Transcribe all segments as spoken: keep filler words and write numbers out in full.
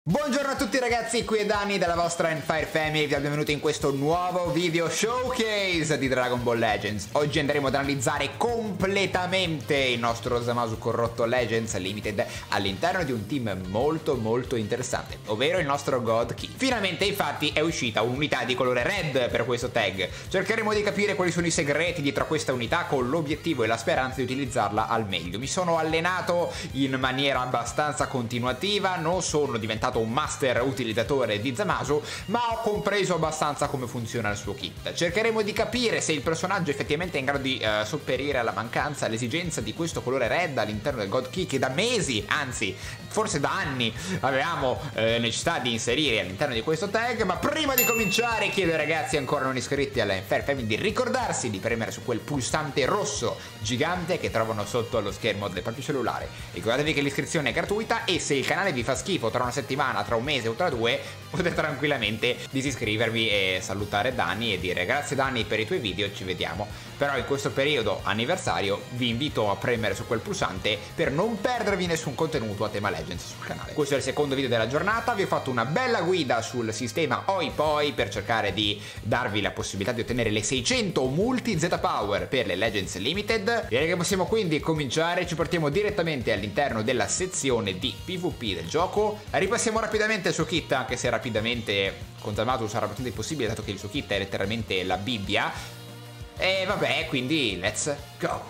Buongiorno a tutti ragazzi, qui è Dani della vostra Enfire Family, vi benvenuti in questo nuovo video showcase di Dragon Ball Legends. Oggi andremo ad analizzare completamente il nostro Zamasu corrotto Legends Limited all'interno di un team molto molto interessante, ovvero il nostro God Ki. Finalmente infatti è uscita un'unità di colore red per questo tag. Cercheremo di capire quali sono i segreti dietro a questa unità con l'obiettivo e la speranza di utilizzarla al meglio. Mi sono allenato in maniera abbastanza continuativa, non sono diventato un master utilizzatore di Zamasu, ma ho compreso abbastanza come funziona il suo kit. Cercheremo di capire se il personaggio effettivamente è in grado di eh, sopperire alla mancanza, all'esigenza di questo colore red all'interno del God Ki che da mesi, anzi forse da anni avevamo eh, necessità di inserire all'interno di questo tag. Ma prima di cominciare chiedo ai ragazzi ancora non iscritti alla Enfire Family di ricordarsi di premere su quel pulsante rosso gigante che trovano sotto allo schermo del proprio cellulare. Ricordatevi che l'iscrizione è gratuita e se il canale vi fa schifo tra una settimana, tra un mese o tra due, potete tranquillamente disiscrivervi e salutare Dani e dire grazie Dani per i tuoi video, ci vediamo. Però in questo periodo anniversario vi invito a premere su quel pulsante per non perdervi nessun contenuto a tema Legends sul canale. Questo è il secondo video della giornata, vi ho fatto una bella guida sul sistema Oi-Poi per cercare di darvi la possibilità di ottenere le seicento multi Z Power per le Legends Limited. Direi che possiamo quindi cominciare, ci portiamo direttamente all'interno della sezione di PvP del gioco. Ripassiamo rapidamente il suo kit, anche se rapidamente con Zamasu sarà abbastanza impossibile dato che il suo kit è letteralmente la Bibbia. E vabbè, quindi let's go!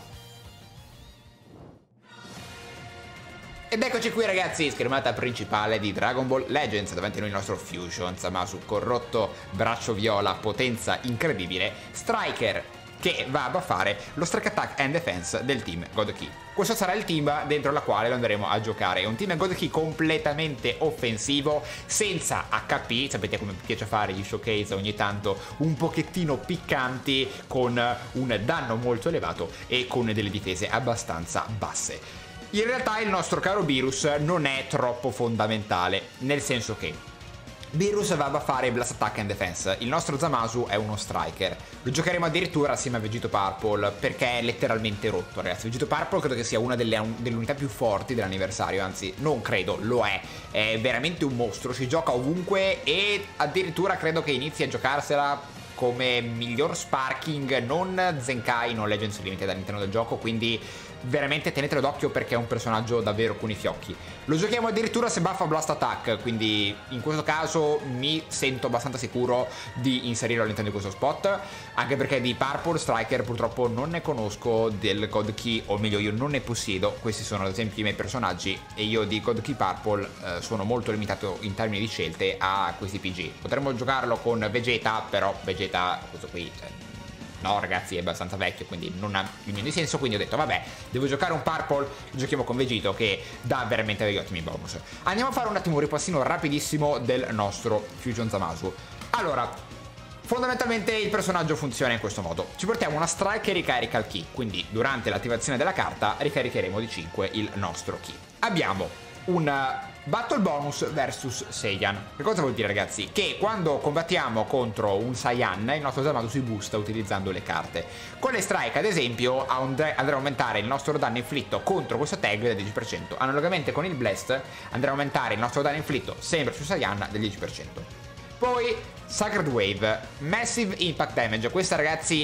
Ed eccoci qui ragazzi, schermata principale di Dragon Ball Legends, davanti a noi il nostro Fusion Zamasu corrotto, braccio viola, potenza incredibile, Striker che va a buffare lo Strike Attack and Defense del team God Ki. Questo sarà il team dentro la quale lo andremo a giocare. È un team God Ki completamente offensivo, senza H P, sapete come mi piace fare gli showcase ogni tanto, un pochettino piccanti, con un danno molto elevato e con delle difese abbastanza basse. In realtà il nostro caro Beerus non è troppo fondamentale, nel senso che Beerus va a buffare Blast Attack and Defense, il nostro Zamasu è uno Striker. Lo giocheremo addirittura assieme a Vegito Purple perché è letteralmente rotto ragazzi. Vegito Purple credo che sia una delle, delle unità più forti dell'anniversario, anzi non credo, lo è. È veramente un mostro, si gioca ovunque e addirittura credo che inizi a giocarsela come miglior sparking, non Zenkai, non Legends Limited all'interno del gioco, quindi veramente tenetelo d'occhio perché è un personaggio davvero con i fiocchi. Lo giochiamo addirittura se buffa Blast Attack, quindi in questo caso mi sento abbastanza sicuro di inserirlo all'interno di questo spot, anche perché di Purple Striker purtroppo non ne conosco del God Ki, o meglio io non ne possiedo. Questi sono ad esempio i miei personaggi e io di God Ki Purple eh, sono molto limitato in termini di scelte a questi P G. Potremmo giocarlo con Vegeta, però Vegeta questo qui eh, no ragazzi, è abbastanza vecchio, quindi non ha il minimo di senso. Quindi ho detto vabbè, devo giocare un Purple, giochiamo con Vegito che dà veramente degli ottimi bonus. Andiamo a fare un attimo un ripassino rapidissimo del nostro Fusion Zamasu. Allora, fondamentalmente il personaggio funziona in questo modo: ci portiamo una strike che ricarica il Ki, quindi durante l'attivazione della carta ricaricheremo di cinque il nostro Ki. Abbiamo un Battle Bonus versus Saiyan. Che cosa vuol dire ragazzi? Che quando combattiamo contro un Saiyan il nostro Zamasu si boosta utilizzando le carte. Con le strike ad esempio andrà ad aumentare il nostro danno inflitto contro questo tag del dieci per cento. Analogamente con il Blast andrà a aumentare il nostro danno inflitto sempre su Saiyan del dieci per cento. Poi Sacred Wave, Massive Impact Damage. Questa ragazzi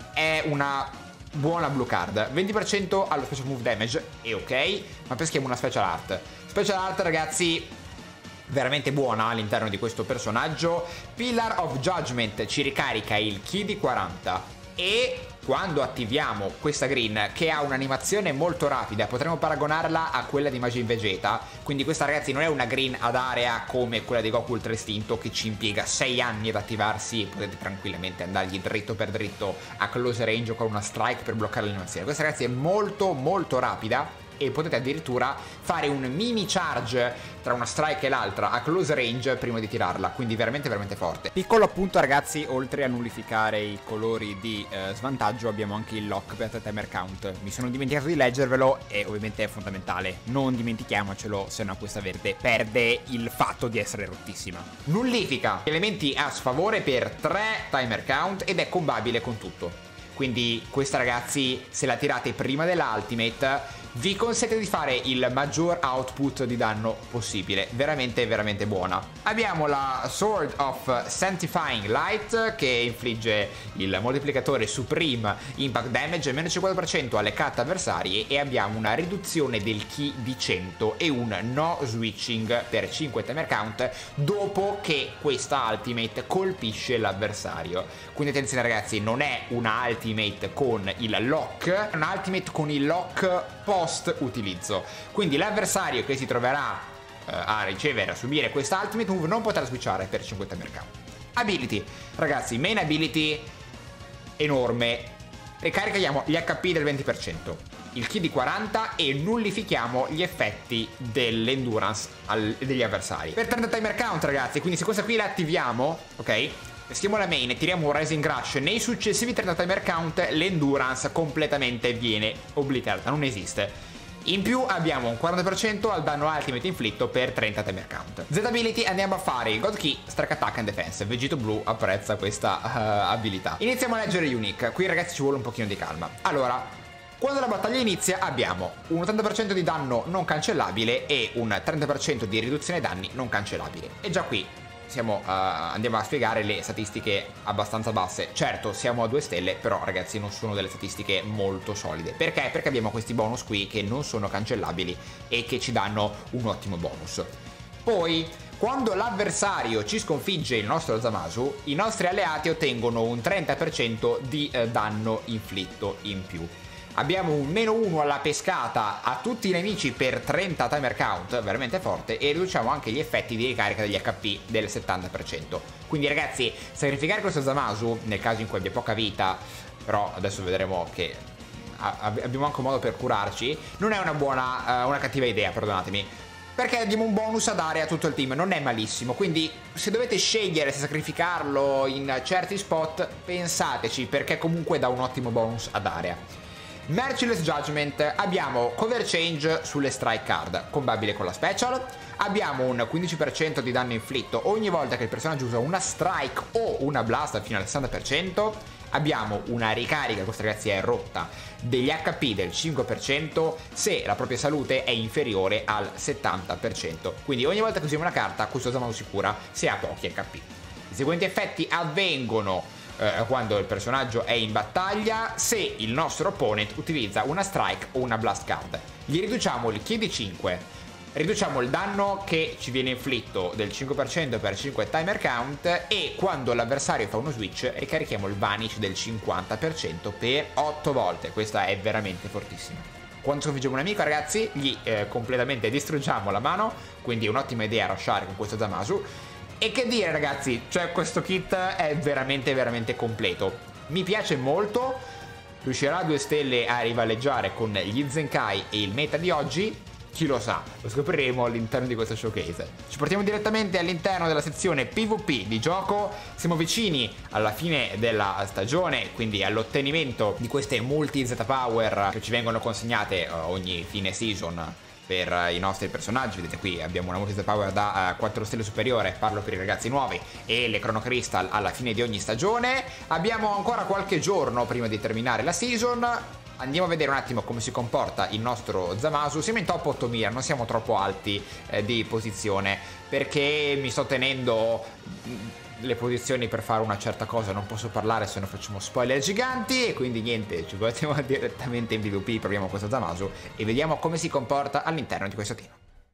è una buona blue card, venti per cento allo special move damage, è ok, ma peschiamo una special art. Special art ragazzi veramente buona all'interno di questo personaggio. Pillar of Judgment ci ricarica il Ki di quaranta e quando attiviamo questa green, che ha un'animazione molto rapida, potremmo paragonarla a quella di Majin Vegeta. Quindi questa ragazzi non è una green ad area come quella di Goku Ultra Istinto che ci impiega sei anni ad attivarsi e potete tranquillamente andargli dritto per dritto a close range o con una strike per bloccare l'animazione. Questa ragazzi è molto molto rapida e potete addirittura fare un mini charge tra una strike e l'altra a close range prima di tirarla, quindi veramente veramente forte. Piccolo appunto ragazzi, oltre a nullificare i colori di eh, svantaggio abbiamo anche il lock per timer count. Mi sono dimenticato di leggervelo e ovviamente è fondamentale, non dimentichiamocelo, se no questa verde perde il fatto di essere rottissima. Nullifica elementi a sfavore per tre timer count ed è combabile con tutto. Quindi questa ragazzi, se la tirate prima della ultimate, vi consente di fare il maggior output di danno possibile. Veramente veramente buona. Abbiamo la Sword of Sanctifying Light, che infligge il moltiplicatore Supreme Impact Damage meno cinquanta per cento alle carte avversarie, e abbiamo una riduzione del ki di cento e un no switching per cinque timer count dopo che questa ultimate colpisce l'avversario. Quindi attenzione ragazzi, non è una ultimate con il lock, è una ultimate con il lock post utilizzo. Quindi l'avversario che si troverà uh, a ricevere, a subire questa ultimate move non potrà switchare per cinque timer count. Ability, ragazzi, main ability enorme. Ricarichiamo gli H P del venti per cento, il ki di quaranta e nullifichiamo gli effetti dell'endurance degli avversari per trenta timer count ragazzi. Quindi se questa qui la attiviamo, ok, peschiamo la main e tiriamo un Rising Rush, nei successivi trenta timer count l'endurance completamente viene obliterata, non esiste. In più abbiamo un quaranta per cento al danno ultimate inflitto per trenta timer count. Z ability, andiamo a fare il God Key, Strike Attack and Defense. Vegito Blu apprezza questa uh, abilità. Iniziamo a leggere Unique. Qui ragazzi ci vuole un pochino di calma. Allora, quando la battaglia inizia abbiamo un ottanta per cento di danno non cancellabile e un trenta per cento di riduzione danni non cancellabile. E già qui siamo, uh, andiamo a spiegare le statistiche abbastanza basse. Certo, siamo a due stelle, però ragazzi non sono delle statistiche molto solide. Perché? Perché abbiamo questi bonus qui che non sono cancellabili e che ci danno un ottimo bonus. Poi, quando l'avversario ci sconfigge il nostro Zamasu, i nostri alleati ottengono un trenta per cento di eh, danno inflitto in più. Abbiamo un meno uno alla pescata a tutti i nemici per trenta timer count, veramente forte, e riduciamo anche gli effetti di ricarica degli H P del settanta per cento. Quindi ragazzi, sacrificare questo Zamasu, nel caso in cui abbia poca vita, però adesso vedremo che abbiamo anche un modo per curarci, non è una buona, uh, una cattiva idea, perdonatemi. Perché diamo un bonus a dare a tutto il team, non è malissimo. Quindi se dovete scegliere se sacrificarlo in certi spot, pensateci, perché comunque dà un ottimo bonus ad area. Merciless Judgment, abbiamo cover change sulle strike card, combabile con la special. Abbiamo un quindici per cento di danno inflitto ogni volta che il personaggio usa una strike o una blast fino al sessanta per cento. Abbiamo una ricarica, questa ragazzi è rotta, degli H P del cinque per cento se la propria salute è inferiore al settanta per cento. Quindi ogni volta che usiamo una carta, questo Zamasu si cura se ha pochi H P. I seguenti effetti avvengono eh, quando il personaggio è in battaglia se il nostro opponent utilizza una strike o una blast card. Gli riduciamo il ki di cinque, riduciamo il danno che ci viene inflitto del cinque per cento per cinque timer count, e quando l'avversario fa uno switch ricarichiamo il vanish del cinquanta per cento per otto volte. Questa è veramente fortissima. Quando sconfiggiamo un amico ragazzi gli eh, completamente distruggiamo la mano, quindi è un'ottima idea rushare con questo Zamasu. E che dire ragazzi, cioè questo kit è veramente veramente completo, mi piace molto. Riuscirà a due stelle a rivaleggiare con gli Zenkai e il meta di oggi? Chi lo sa, lo scopriremo all'interno di questo showcase. Ci portiamo direttamente all'interno della sezione PvP di gioco. Siamo vicini alla fine della stagione, quindi all'ottenimento di queste multi Z Power che ci vengono consegnate ogni fine season per i nostri personaggi. Vedete qui abbiamo una multi Z Power da uh, quattro stelle superiore, parlo per i ragazzi nuovi, e le Chrono Crystal alla fine di ogni stagione. Abbiamo ancora qualche giorno prima di terminare la season. Andiamo a vedere un attimo come si comporta il nostro Zamasu. Siamo in top ottomila, non siamo troppo alti eh, di posizione, perché mi sto tenendo le posizioni per fare una certa cosa, non posso parlare se non facciamo spoiler giganti, e quindi niente, ci portiamo direttamente in PvP, proviamo questo Zamasu e vediamo come si comporta all'interno di questo team.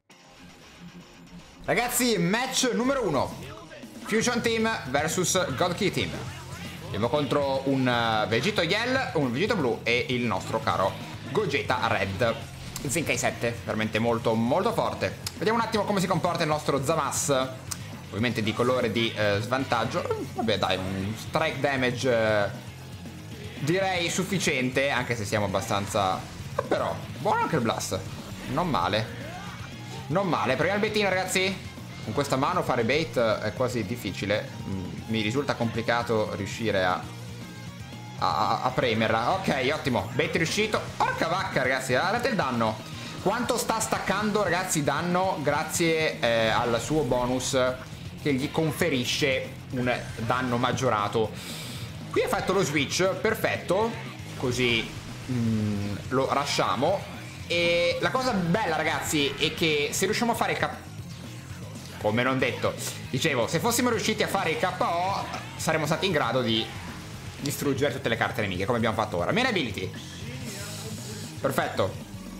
Ragazzi, match numero uno, Fusion Team versus God Key Team. Andiamo contro un Vegito Yell, un Vegito Blu e il nostro caro Gogeta Red. Zenkai sette, veramente molto molto forte. Vediamo un attimo come si comporta il nostro Zamas. Ovviamente di colore di eh, svantaggio. Vabbè dai, un strike damage eh, direi sufficiente, anche se siamo abbastanza... Però, buono anche il blast. Non male. Non male. Proviamo il baitino ragazzi. Con questa mano fare bait è quasi difficile. Mi risulta complicato riuscire a, a, a premerla. Ok, ottimo. Bait riuscito. Porca vacca ragazzi, guardate il danno. Quanto sta staccando ragazzi danno grazie eh, al suo bonus che gli conferisce un danno maggiorato. Qui ha fatto lo switch, perfetto. Così mm, lo rushiamo. E la cosa bella, ragazzi, è che se riusciamo a fare K... come non detto, dicevo, se fossimo riusciti a fare il K O saremmo stati in grado di distruggere tutte le carte nemiche, come abbiamo fatto ora. Main ability. Perfetto.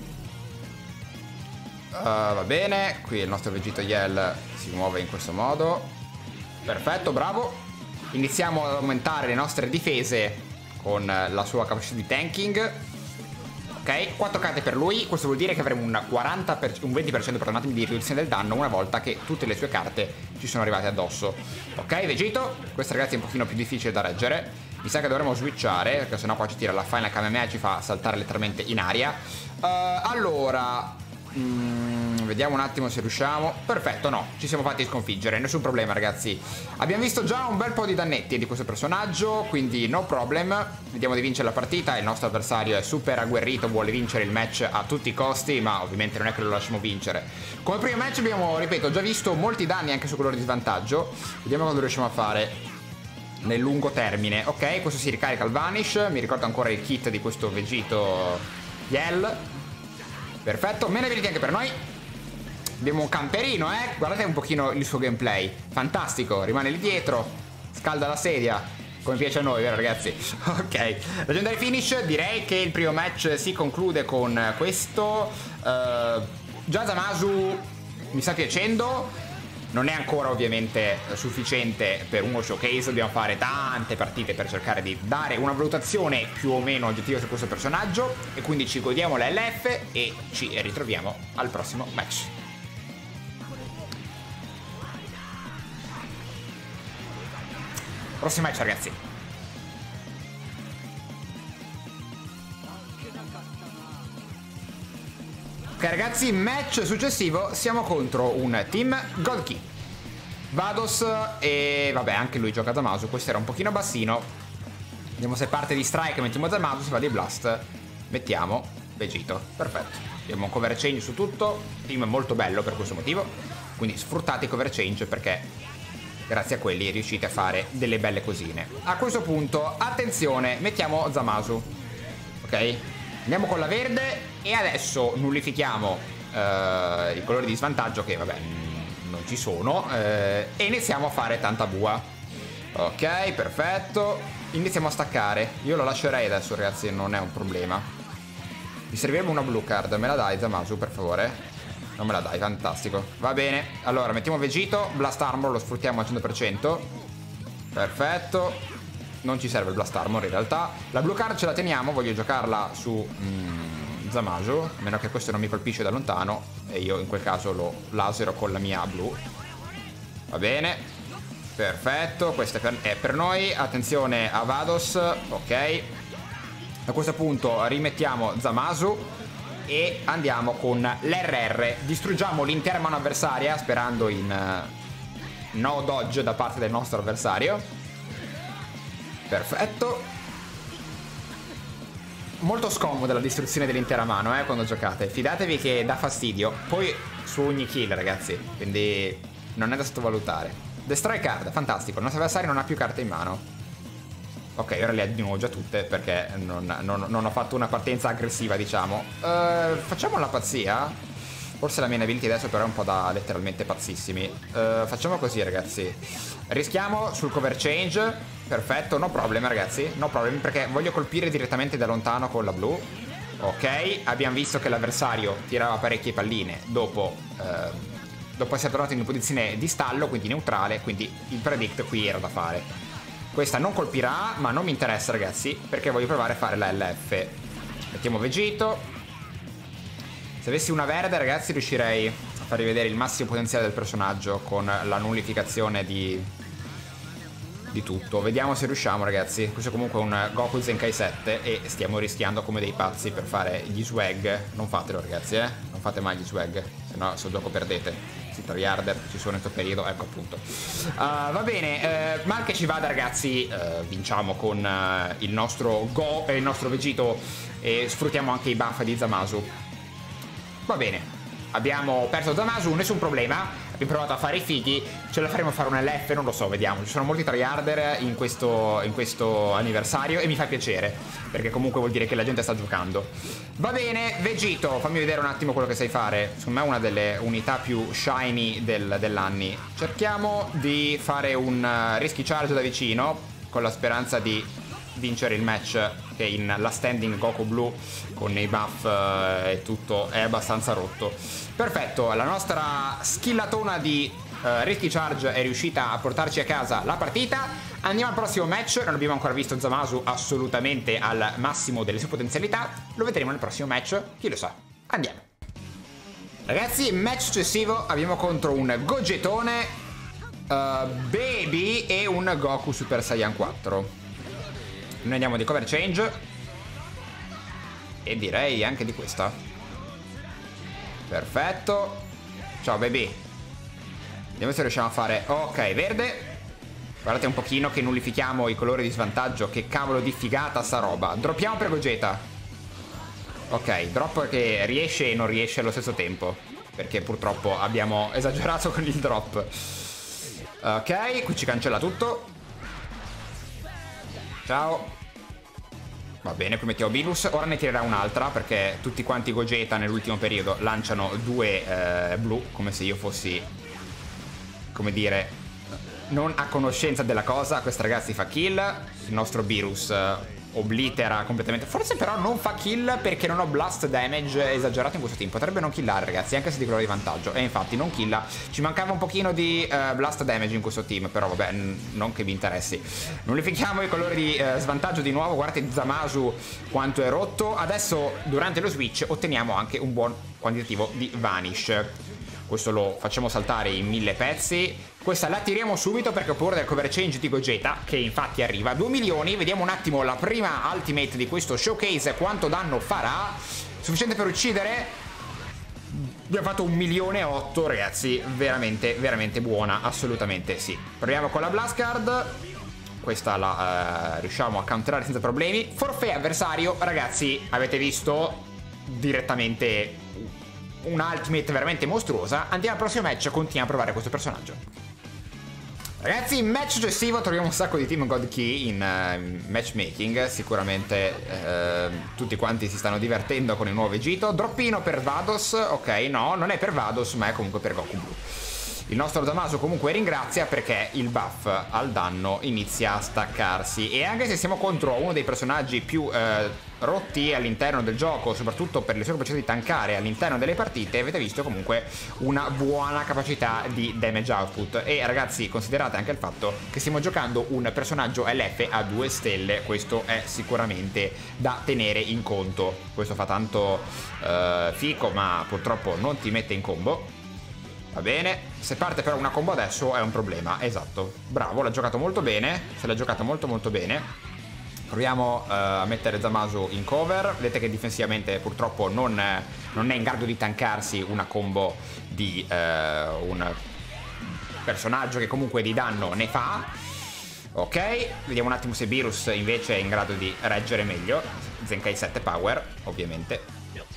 uh, Va bene. Qui il nostro Vegito Yell si muove in questo modo. Perfetto, bravo. Iniziamo ad aumentare le nostre difese con la sua capacità di tanking. Ok, quattro carte per lui. Questo vuol dire che avremo un, quaranta per, un venti per cento perdonatemi, di riduzione del danno una volta che tutte le sue carte ci sono arrivate addosso. Ok, Vegito. Questo, ragazzi, è un pochino più difficile da reggere. Mi sa che dovremmo switchare, perché sennò poi ci tira la Final Kamehameha e ci fa saltare letteralmente in aria. uh, Allora mm, vediamo un attimo se riusciamo. Perfetto, no, ci siamo fatti sconfiggere, nessun problema, ragazzi. Abbiamo visto già un bel po' di dannetti di questo personaggio, quindi no problem. Vediamo di vincere la partita. Il nostro avversario è super agguerrito, vuole vincere il match a tutti i costi, ma ovviamente non è che lo lasciamo vincere. Come primo match abbiamo, ripeto, già visto molti danni anche su colore di svantaggio. Vediamo cosa riusciamo a fare nel lungo termine. Ok, questo si ricarica al Vanish. Mi ricordo ancora il kit di questo Vegito Yell. Perfetto, main ability anche per noi. Abbiamo un camperino, eh. Guardate un pochino il suo gameplay. Fantastico, rimane lì dietro, scalda la sedia, come piace a noi, vero, ragazzi? Ok, Legendary Finish. Direi che il primo match si conclude con questo. uh, Già Zamasu mi sta piacendo. Non è ancora ovviamente sufficiente per uno showcase, dobbiamo fare tante partite per cercare di dare una valutazione più o meno oggettiva su questo personaggio, e quindi ci godiamo la L F e ci ritroviamo al prossimo match. Prossimo match, ragazzi. Ok, ragazzi, match successivo. Siamo contro un team Gold Key, Vados, e vabbè, anche lui gioca Zamasu. Questo era un pochino bassino. Vediamo se parte di strike mettiamo Zamasu, se va di blast mettiamo Vegito. Perfetto, abbiamo un cover change su tutto. Team molto bello per questo motivo, quindi sfruttate i cover change, perché grazie a quelli riuscite a fare delle belle cosine. A questo punto, attenzione, mettiamo Zamasu. Ok, andiamo con la verde e adesso nullifichiamo uh, i colori di svantaggio, che vabbè non ci sono, uh, e iniziamo a fare tanta bua. Ok, perfetto. Iniziamo a staccare. Io lo lascerei adesso, ragazzi, non è un problema. Mi servirebbe una blue card. Me la dai, Zamasu, per favore? Non me la dai, fantastico. Va bene, allora mettiamo Vegito. Blast Armor lo sfruttiamo al cento per cento. Perfetto. Non ci serve il Blast Armor in realtà. La blue card ce la teniamo, voglio giocarla su mm, Zamasu, a meno che questo non mi colpisce da lontano, e io in quel caso lo lasero con la mia blu. Va bene, perfetto, questo è per, è per noi. Attenzione a Vados. Ok, a questo punto rimettiamo Zamasu e andiamo con l'R R. Distruggiamo l'intera mano avversaria, sperando in uh, no dodge da parte del nostro avversario. Perfetto. Molto scomoda la distruzione dell'intera mano, eh, quando giocate. Fidatevi che dà fastidio. Poi su ogni kill, ragazzi, quindi non è da sottovalutare. Destroy card, fantastico. Il nostro avversario non ha più carte in mano. Ok, ora le ha di nuovo già tutte, perché non, non, non ho fatto una partenza aggressiva, diciamo. uh, Facciamo la pazzia. Forse la mia ability adesso però è un po' da letteralmente pazzissimi. uh, Facciamo così, ragazzi. Rischiamo sul cover change. Perfetto, no problem, ragazzi. No problem, perché voglio colpire direttamente da lontano con la blu. Ok, abbiamo visto che l'avversario tirava parecchie palline dopo uh, dopo essere tornato in posizione di stallo, quindi neutrale. Quindi il predict qui era da fare. Questa non colpirà, ma non mi interessa, ragazzi, perché voglio provare a fare la L F. Mettiamo Vegito. Se avessi una verde, ragazzi, riuscirei a farvi vedere il massimo potenziale del personaggio con la nullificazione di, di tutto. Vediamo se riusciamo, ragazzi. Questo è comunque un Goku Zenkai sette e stiamo rischiando come dei pazzi per fare gli swag. Non fatelo, ragazzi, eh. Non fate mai gli swag, se no sul gioco perdete. Si tryharder ci sono in questo periodo, ecco appunto. Uh, va bene, uh, mal che ci vada, ragazzi, uh, vinciamo con uh, il nostro Go e il nostro Vegito e sfruttiamo anche i buff di Zamasu. Va bene, abbiamo perso Zamasu, nessun problema. abbiamo provato a fare i fighi, ce la faremo fare un L F, non lo so, vediamo. Ci sono molti tryharder in questo, in questo anniversario e mi fa piacere, perché comunque vuol dire che la gente sta giocando. Va bene, Vegito, fammi vedere un attimo quello che sai fare. Secondo me è una delle unità più shiny del, dell'anni. Cerchiamo di fare un risky charge da vicino, con la speranza di vincere il match, che in la standing Goku blu con i buff eh, e tutto è abbastanza rotto. Perfetto, la nostra skillatona di eh, risky charge è riuscita a portarci a casa la partita. Andiamo al prossimo match. Non abbiamo ancora visto Zamasu assolutamente al massimo delle sue potenzialità. Lo vedremo nel prossimo match, chi lo sa. Andiamo. Ragazzi, match successivo abbiamo contro un Gogetone, uh, Baby e un Goku Super Saiyan quattro. Noi andiamo di cover change e direi anche di questa. Perfetto. Ciao baby. Vediamo se riusciamo a fare. Ok, verde. Guardate un pochino che nullifichiamo i colori di svantaggio. Che cavolo di figata sta roba. Droppiamo per Gogeta. Ok, drop che riesce e non riesce allo stesso tempo, perché purtroppo abbiamo esagerato con il drop. Ok, qui ci cancella tutto. Ciao. Va bene, qui mettiamo Bilus. Ora ne tirerà un'altra, perché tutti quanti Gogeta nell'ultimo periodo lanciano due eh, blu, come se io fossi, come dire, non a conoscenza della cosa. Questa ragazzi fa kill. Il nostro Bilus eh, oblitera completamente. Forse però non fa kill perché non ho blast damage esagerato in questo team. Potrebbe non killare ragazzi, anche se di colore di vantaggio. E infatti non killa. Ci mancava un pochino di uh, blast damage in questo team, però vabbè, non che vi interessi. Nullifichiamo i colori di uh, svantaggio di nuovo. Guardate Zamasu quanto è rotto. Adesso durante lo switch otteniamo anche un buon quantitativo di vanish. Questo lo facciamo saltare in mille pezzi. Questa la tiriamo subito perché ho paura del cover change di Gogeta, che infatti arriva. due milioni, vediamo un attimo la prima ultimate di questo showcase, quanto danno farà. Sufficiente per uccidere? Abbiamo fatto un milione e otto, ragazzi. Veramente, veramente buona, assolutamente sì. Proviamo con la Blast Card. Questa la uh, riusciamo a counterare senza problemi. Forfait avversario, ragazzi, avete visto direttamente una ultimate veramente mostruosa. Andiamo al prossimo match, continuiamo a provare questo personaggio. Ragazzi, in match successivo troviamo un sacco di Team God Key in uh, matchmaking. Sicuramente uh, tutti quanti si stanno divertendo con il nuovo Vegito. Droppino per Vados. Ok, no, non è per Vados, ma è comunque per Goku Blu. Il nostro Zamasu comunque ringrazia, perché il buff al danno inizia a staccarsi. E anche se siamo contro uno dei personaggi più eh, rotti all'interno del gioco, soprattutto per le sue capacità di tankare all'interno delle partite, avete visto comunque una buona capacità di damage output. E ragazzi, considerate anche il fatto che stiamo giocando un personaggio L F a due stelle. Questo è sicuramente da tenere in conto. Questo fa tanto eh, fico, ma purtroppo non ti mette in combo. Va bene, se parte però una combo adesso è un problema, esatto. Bravo, l'ha giocato molto bene, se l'ha giocata molto molto bene. Proviamo uh, a mettere Zamasu in cover. Vedete che difensivamente purtroppo non, non è in grado di tankarsi una combo di uh, un personaggio che comunque di danno ne fa. Ok, vediamo un attimo se Beerus invece è in grado di reggere meglio. Zenkai sette power, ovviamente.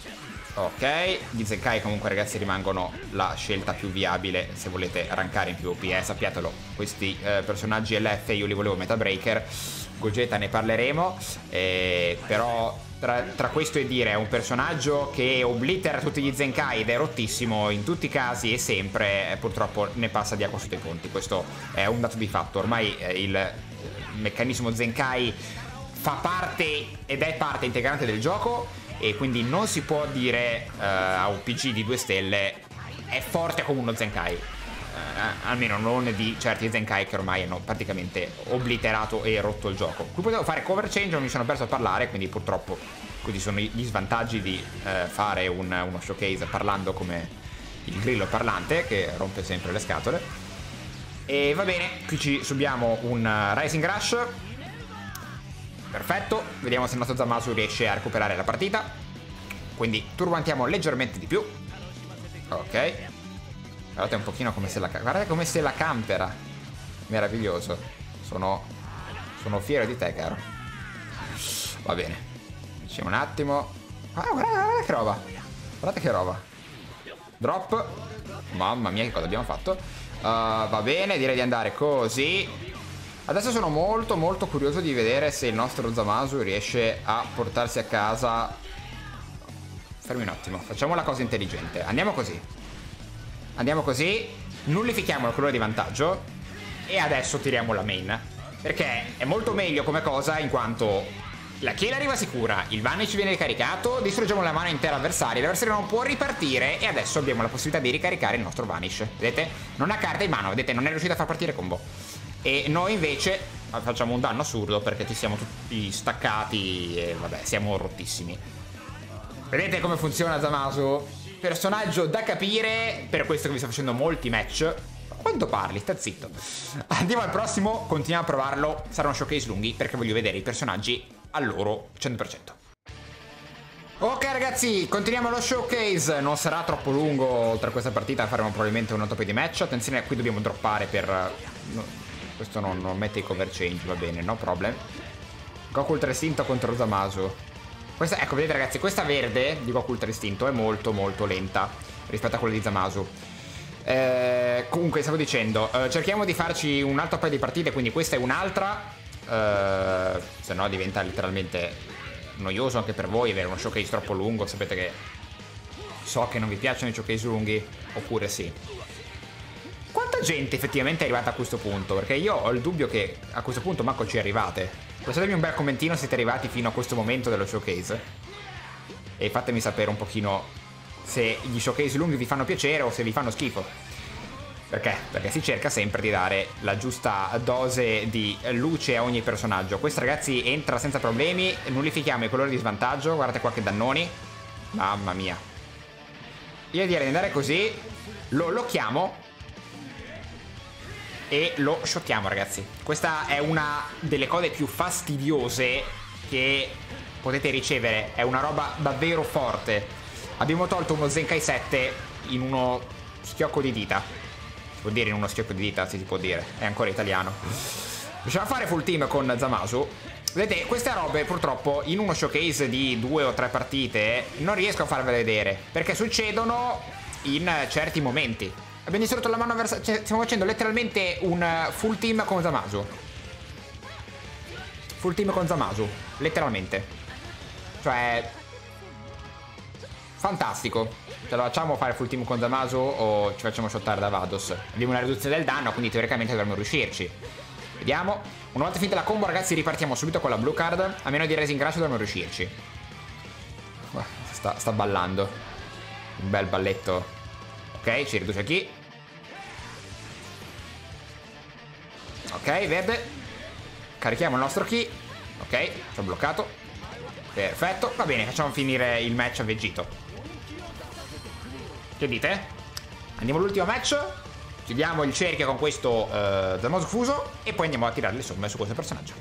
Ok, gli Zenkai comunque ragazzi rimangono la scelta più viabile se volete rankare in PvP, eh, sappiatelo. Questi eh, personaggi L F io li volevo meta breaker. Gogeta ne parleremo, eh, però tra, tra questo e dire è un personaggio che oblitera tutti gli Zenkai ed è rottissimo in tutti i casi e sempre, eh, purtroppo ne passa di acqua sotto i ponti. Questo è un dato di fatto. Ormai eh, il meccanismo Zenkai fa parte ed è parte integrante del gioco, e quindi non si può dire uh, a un P G di due stelle è forte come uno Zenkai, uh, almeno non di certi Zenkai che ormai hanno praticamente obliterato e rotto il gioco. Qui potevo fare cover change, non mi sono perso a parlare, quindi purtroppo questi sono gli svantaggi di uh, fare un, uno showcase parlando come il grillo parlante che rompe sempre le scatole. E va bene, qui ci subiamo un uh, Rising Rush. Perfetto, vediamo se il nostro Zamasu riesce a recuperare la partita. Quindi turbantiamo leggermente di più. Ok. Guardate un pochino come se la, guardate come se la campera. Meraviglioso. Sono, sono fiero di te, caro. Va bene. Diciamo un attimo. Ah, guardate, guardate che roba. Guardate che roba. Drop. Mamma mia, che cosa abbiamo fatto. uh, Va bene, direi di andare così. Adesso sono molto molto curioso di vedere se il nostro Zamasu riesce a portarsi a casa. Fermi un attimo, facciamo la cosa intelligente. Andiamo così. Andiamo così. Nullifichiamo il colore di vantaggio. E adesso tiriamo la main, perché è molto meglio come cosa, in quanto la kill arriva sicura, il vanish viene ricaricato, distruggiamo la mana intera avversaria, l'avversario non può ripartire e adesso abbiamo la possibilità di ricaricare il nostro vanish. Vedete? Non ha carta in mano, vedete? Non è riuscito a far partire combo. E noi invece facciamo un danno assurdo perché ci siamo tutti staccati e vabbè, siamo rottissimi. Vedete come funziona Zamasu? Personaggio da capire, per questo che vi sto facendo molti match. Quando parli, sta zitto. Andiamo al prossimo, continuiamo a provarlo. Saranno showcase lunghi perché voglio vedere i personaggi al loro cento per cento. Ok ragazzi, continuiamo lo showcase. Non sarà troppo lungo, oltre a questa partita faremo probabilmente un top di match. Attenzione, qui dobbiamo droppare per... No, questo non, non mette i cover change, va bene, no problem. Goku Ultra Istinto contro Zamasu. Questa, ecco, vedete ragazzi, questa verde di Goku Ultra Istinto è molto molto lenta rispetto a quella di Zamasu. Eh, comunque stavo dicendo, eh, cerchiamo di farci un altro paio di partite, quindi questa è un'altra, eh, se no diventa letteralmente noioso anche per voi avere uno showcase troppo lungo. Sapete che so che non vi piacciono i showcase lunghi, oppure sì. Quanta gente effettivamente è arrivata a questo punto? Perché io ho il dubbio che a questo punto manco ci arrivate. Lasciatemi un bel commentino se siete arrivati fino a questo momento dello showcase e fatemi sapere un pochino se gli showcase lunghi vi fanno piacere o se vi fanno schifo. Perché? Perché si cerca sempre di dare la giusta dose di luce a ogni personaggio. Questo ragazzi entra senza problemi. Nullifichiamo i colori di svantaggio. Guardate qua che dannoni. Mamma mia. Io direi di andare così. Lo locchiamo e lo shottiamo ragazzi. Questa è una delle cose più fastidiose che potete ricevere. È una roba davvero forte. Abbiamo tolto uno Zenkai sette in uno schiocco di dita. Si può dire in uno schiocco di dita? Sì, si può dire. È ancora italiano. Riusciamo a fare full team con Zamasu. Vedete, queste robe purtroppo in uno showcase di due o tre partite non riesco a farvele vedere, perché succedono in certi momenti. Abbiamo distrutto la mano avversaria. Cioè, stiamo facendo letteralmente un full team con Zamasu. Full team con Zamasu. Letteralmente. Cioè... fantastico. Ce la facciamo fare full team con Zamasu o ci facciamo shottare da Vados? Abbiamo una riduzione del danno, quindi teoricamente dovremmo riuscirci. Vediamo. Una volta finita la combo ragazzi ripartiamo subito con la blue card. A meno di Rising Rush dovremmo riuscirci. Sta, sta ballando. Un bel balletto. Ok, ci riduce chi. Ok, verde. Carichiamo il nostro ki. Ok, ci ho bloccato. Perfetto, va bene, facciamo finire il match a Vegito. Che dite? Andiamo all'ultimo match. Chiudiamo il cerchio con questo uh, Zamasu fuso e poi andiamo a tirare le somme su questo personaggio.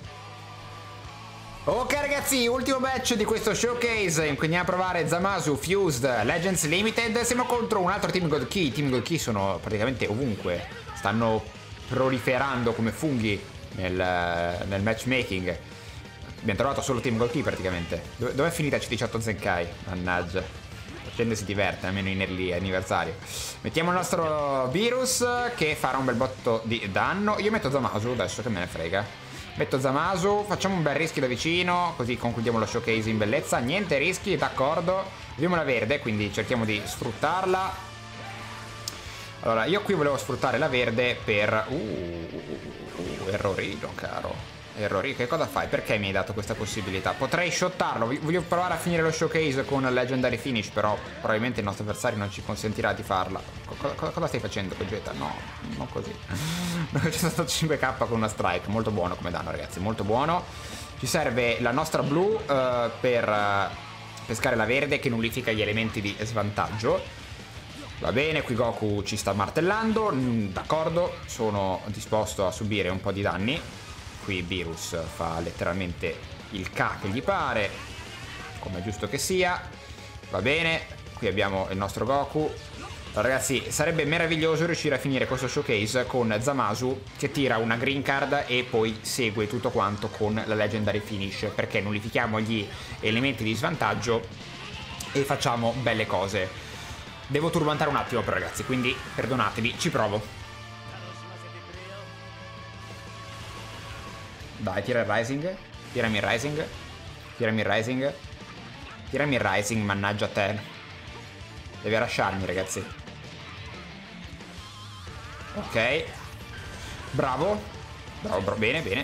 Ok ragazzi, ultimo match di questo showcase. Andiamo a provare Zamasu Fused Legends Limited. Siamo contro un altro Team God Ki. I Team God Ki sono praticamente ovunque. Stanno proliferando come funghi nel, nel matchmaking. Abbiamo trovato solo Team God Ki praticamente. Dove, dove è finita C diciotto Zenkai? Mannaggia. La gente si diverte, almeno in early anniversario. Mettiamo il nostro virus che farà un bel botto di danno. Io metto Zamasu adesso, che me ne frega. Metto Zamasu, facciamo un bel rischi da vicino, così concludiamo lo showcase in bellezza. Niente rischi, d'accordo. Abbiamo la verde, quindi cerchiamo di sfruttarla. Allora, io qui volevo sfruttare la verde per... Uh, uh, uh errorino, caro. Errori, che cosa fai? Perché mi hai dato questa possibilità? Potrei shottarlo, voglio provare a finire lo showcase con Legendary Finish, però probabilmente il nostro avversario non ci consentirà di farla. Co cosa stai facendo, Vegeta? No, non così. C'è stato cinque K con una strike, molto buono come danno ragazzi, molto buono. Ci serve la nostra blu uh, per uh, pescare la verde che nullifica gli elementi di svantaggio. Va bene, qui Goku ci sta martellando, mm, d'accordo, sono disposto a subire un po' di danni. Qui Virus fa letteralmente il K che gli pare, come è giusto che sia. Va bene, qui abbiamo il nostro Goku. Allora, ragazzi, sarebbe meraviglioso riuscire a finire questo showcase con Zamasu che tira una green card e poi segue tutto quanto con la Legendary Finish, perché nullifichiamo gli elementi di svantaggio e facciamo belle cose. Devo turbantare un attimo però ragazzi, quindi perdonatemi, ci provo. Dai, tira il Rising. Tirami il Rising. Tirami il Rising. Tirami il Rising, mannaggia a te. Deve lasciarmi ragazzi. Ok. Bravo. Bravo, bravo, bene, bene.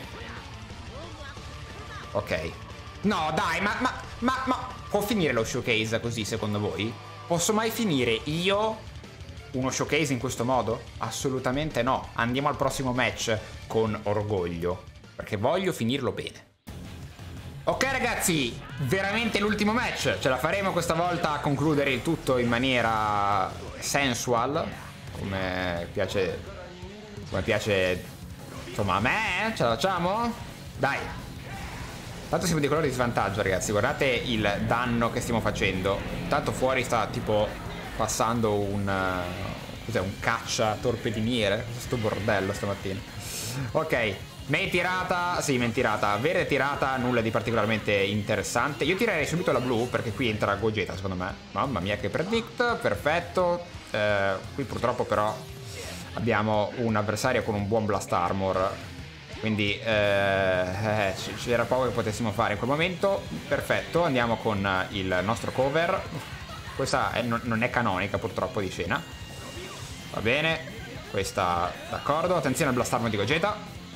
Ok. No, dai, ma, ma, ma, ma può finire lo showcase così secondo voi? Posso mai finire io uno showcase in questo modo? Assolutamente no. Andiamo al prossimo match con orgoglio, perché voglio finirlo bene. Ok ragazzi, veramente l'ultimo match. Ce la faremo questa volta a concludere il tutto in maniera sensual, come piace, come piace insomma a me, eh? Ce la facciamo? Dai. Tanto siamo di colore di svantaggio ragazzi, guardate il danno che stiamo facendo. Tanto fuori sta tipo passando un cos'è, un caccia torpediniere. Sto bordello stamattina. Ok, main tirata, sì main tirata, verde tirata, nulla di particolarmente interessante. Io tirerei subito la blu perché qui entra Gogeta secondo me. Mamma mia che predict, perfetto. eh, Qui purtroppo però abbiamo un avversario con un buon blast armor, quindi eh, eh, c'era poco che potessimo fare in quel momento. Perfetto, andiamo con il nostro cover. Questa è, non, non è canonica purtroppo di scena. Va bene, questa d'accordo. Attenzione al blast armor di Gogeta.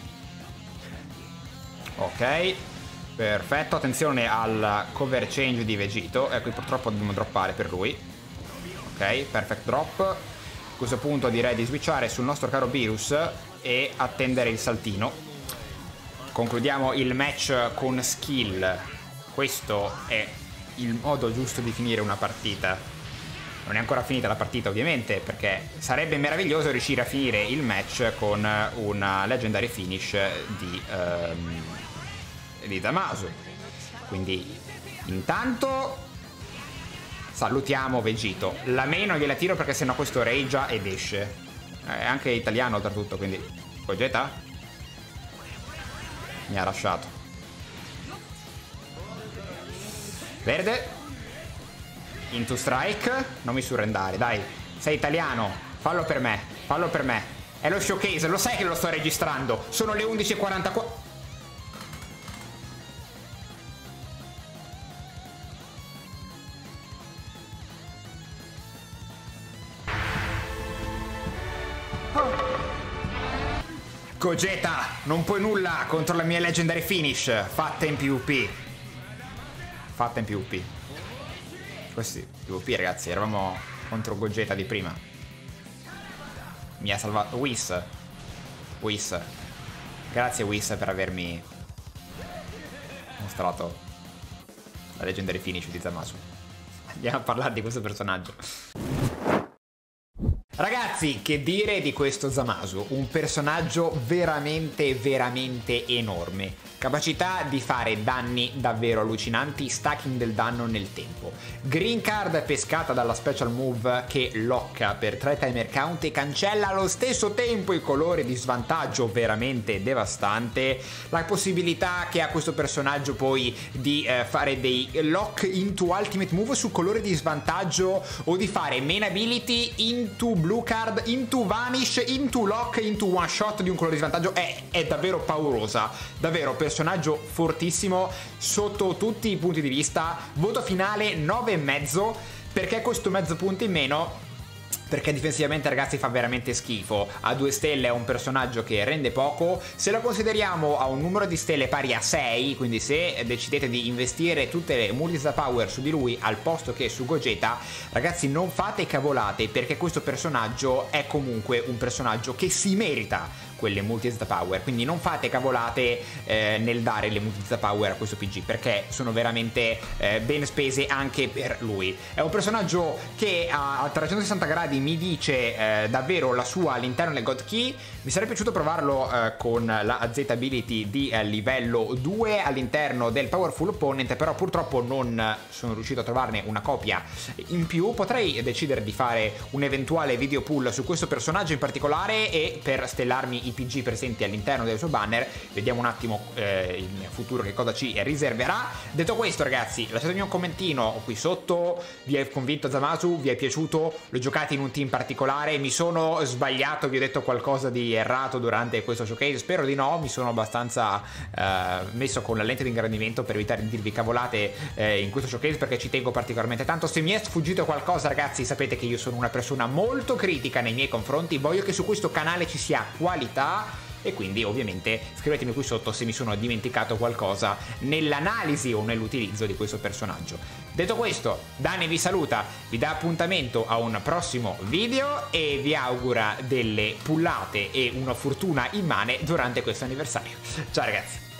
Ok, perfetto. Attenzione al cover change di Vegito. E qui purtroppo dobbiamo droppare per lui. Ok, perfect drop. A questo punto direi di switchare sul nostro caro Beerus e attendere il saltino. Concludiamo il match con skill. Questo è il modo giusto di finire una partita. Non è ancora finita la partita ovviamente, perché sarebbe meraviglioso riuscire a finire il match con una legendary finish di, um, di Zamasu. Quindi intanto salutiamo Vegito. La main non gliela tiro perché sennò questo ragea ed esce. È anche italiano oltretutto, quindi Gogeta mi ha lasciato. Verde. Into strike. Non mi surrendare, dai. Sei italiano. Fallo per me. Fallo per me. È lo showcase. Lo sai che lo sto registrando. Sono le undici e quarantaquattro. Gogeta, non puoi nulla contro la mia legendary finish fatta in PvP. Fatta in PvP. Questi PvP ragazzi, eravamo contro Gogeta di prima. Mi ha salvato Whis. Whis. Grazie Whis per avermi mostrato la legendary finish di Zamasu. Andiamo a parlare di questo personaggio. Ragazzi, che dire di questo Zamasu? Un personaggio veramente, veramente enorme. Capacità di fare danni davvero allucinanti, stacking del danno nel tempo. Green card pescata dalla special move che locca per tre timer count e cancella allo stesso tempo i colori di svantaggio, veramente devastante. La possibilità che ha questo personaggio poi di eh, fare dei lock into ultimate move sul colore di svantaggio o di fare main ability into blue card, into vanish, into lock, into one shot di un colore di svantaggio è, è davvero paurosa. Davvero personaggio fortissimo sotto tutti i punti di vista. Voto finale nove e mezzo, perché questo mezzo punto in meno? Perché difensivamente ragazzi fa veramente schifo. A due stelle è un personaggio che rende poco. Se lo consideriamo a un numero di stelle pari a sei, quindi se decidete di investire tutte le multi power su di lui al posto che su Gogeta, ragazzi non fate cavolate, perché questo personaggio è comunque un personaggio che si merita quelle multi power, quindi non fate cavolate eh, nel dare le multi power a questo P G, perché sono veramente eh, ben spese anche per lui. È un personaggio che a trecentosessanta gradi mi dice eh, davvero la sua all'interno del God Key. Mi sarebbe piaciuto provarlo eh, con la Z ability di eh, livello due all'interno del Powerful Opponent, però purtroppo non sono riuscito a trovarne una copia in più. Potrei decidere di fare un eventuale video pull su questo personaggio in particolare e per stellarmi I P G presenti all'interno del suo banner. Vediamo un attimo eh, in futuro che cosa ci riserverà. Detto questo, ragazzi, lasciatemi un commentino qui sotto. Vi è convinto Zamasu? Vi è piaciuto? Lo giocate in un team particolare? Mi sono sbagliato? Vi ho detto qualcosa di errato durante questo showcase? Spero di no. Mi sono abbastanza eh, messo con la lente di ingrandimento per evitare di dirvi cavolate eh, in questo showcase, perché ci tengo particolarmente tanto. Se mi è sfuggito qualcosa, ragazzi, sapete che io sono una persona molto critica nei miei confronti. Voglio che su questo canale ci sia qualità, e quindi ovviamente scrivetemi qui sotto se mi sono dimenticato qualcosa nell'analisi o nell'utilizzo di questo personaggio. Detto questo, Dani vi saluta, vi dà appuntamento a un prossimo video e vi augura delle pullate e una fortuna immane durante questo anniversario. Ciao ragazzi!